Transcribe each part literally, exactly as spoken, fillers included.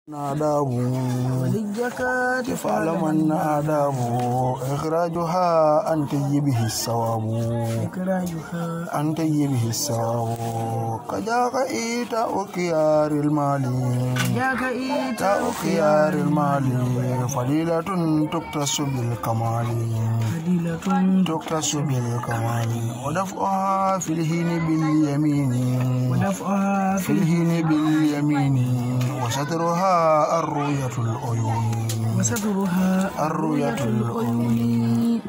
آداب وللزكاة فاعلم آداب إخراجها أن طيبه الثواب إخراجها أن طيبه الثواب كجاك إيتاء خيار المال كجاك إيتاء خيار المال فضيلة تقتص بالكمال فضيلة تقتص بالكمال ودفعها في الهين باليمين ودفعها في الهين باليمين وسترها الرؤية العيون وسترها الرؤية العيون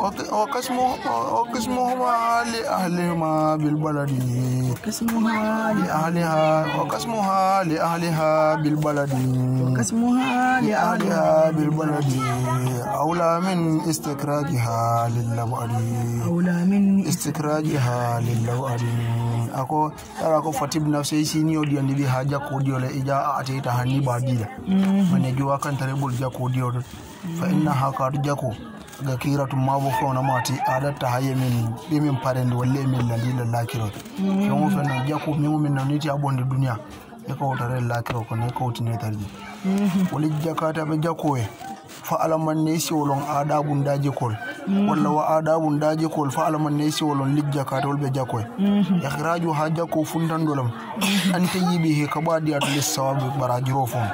وقسمهما لأهلهما بالبلد وقسمها لأهلها وقسمها لأهلها بالبلد وقسمها لأهلها بالبلد أولى من استخراجها للبعد أولى من استخراجها للبعد ako tara ko fatib nafsi sini odi andi bi haja ko dio le ija atita hani badila mane juwa kan tare bul jako dio fa inna haka jako ga kiratu mabo fo na mati adatta haye min be min parende walle min ladila lakiro so mo fe na jako mi mo min na niti abonde dunya e ko tare lakiro ko ne ko tine tarji wali jakata be jako e fa alaman ne si wolon adabun daji kol walla wa adabun daji kol fa alaman ne si wolon lijjaka to be jakoy ikhraju haja ko fundandolam ante yibi he kabadi at lisawab barajiro fon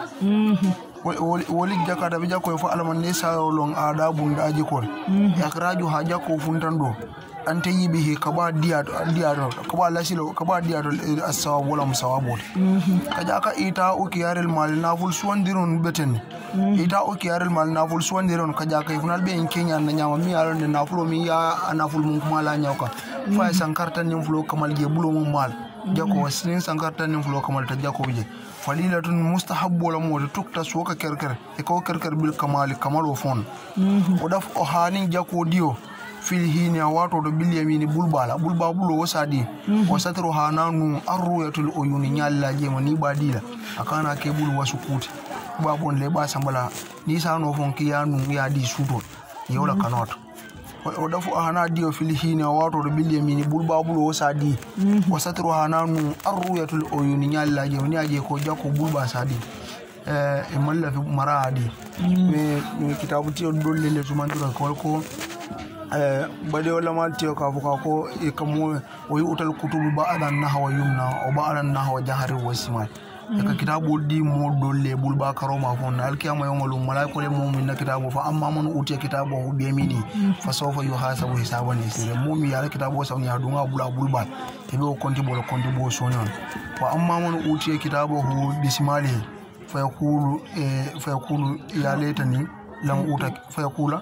wali jakata be jakoy fa alaman ne sa wolon adabun daji kol ikhraju haja ko fundando ante yibi he kabadi at diado kabala silo kabadi at asawab wala musawabot kajaka ita ukiyarel mal naful suwandiron beten ita oki yaral mal naful suwandiron kaja kay funal be en Kenya na nyama mi yaron de nafulo mi ya naful mun kuma la nyawka fa sankarta nim fulo kamal je bulo mun mal jako wasin sankarta nim fulo kamal ta jako je fadilatun mustahabbu la mo tukta soka kerker e ko kerker bil kamal kamal o fon o daf o hanin jako dio fil hini wato do bil yamini bulbala bulba bulo wasadi o satru hananu arruyatul uyuni nyalla je mani badila akana ke bulu wasukuti babon le ba sambala ni sano fonki ya nu ya di suto yola kanot o dafu hana dio filhini wato do bil yamini bulba bulo sadi o satru hananu arruyatul uyuni nyalla je ni aje ko jako bulba sadi eh e malla fi maradi me ni kitabu ti dolle le tumandura ko ko eh bade wala malti ka fuka ko e kamo o yutal kutubu ba adan nahwa yumna o ba adan nahwa jahari wasimal eka kitabu di mo dolle bulba karoma fon alkiyama yawmalum malaiko le mu'min na kitabu fa amma man utiya kitabu bi yamini fa sawfa yuhasabu hisaban yasira mu'min ya kitabu sawni adunga bula bulba tebe o konti bolo konti bo sonon fa amma man utiya kitabu bismali fa yaqulu fa yaqulu ya laitani lam uta fa yaqula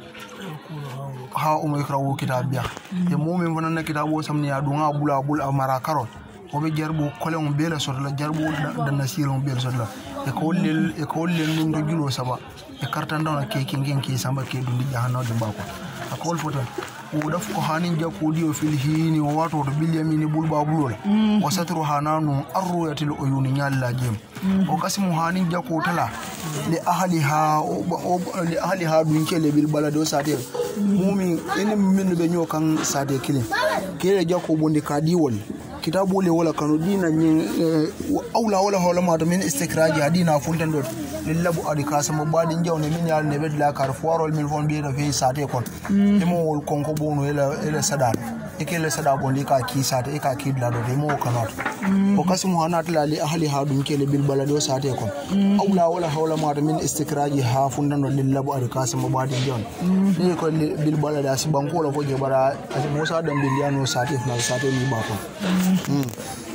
ha umu ikrawu kitabiya e mu'min fanan na kitabu samni adunga bula bul amara karot obe jarbo kolon bela sotla jarbo dan nasiro bela sotla e ko lel e ko lel num do julo saba e kartan dawna ke kingen ke samba ke dundi jahanno de bako akol foto o daf ko hanin jako dio fil hini o wato to bil yamini bulba bulola o satru hananu arruyatil uyuni nyalla jem o kasimu hanin jako tala li ahliha li ahliha dun kele bil balado sate mumi ene min be nyokan sate kile kele jako bonde kadiwol kitabu le wala kanu dina nyin aula wala hola ma to min istikraji hadina funtan do lillabu adika sama badin jawne min yal ne bedla kar forol min fon bi da fi sate kon e mo wol konko bono ela ela sadal e kele sada bondi ka ki sate e ka ki dla do de mo kanot o kasimu hanat la li ahli hadum kele bil balado sate kon aula wala hola ma to min istikraji ha fundan do lillabu adika sama badin jawne ne ko bil balada si banko la fo je bara mo sa dam bil yano sate na sate ni ba kon Mm.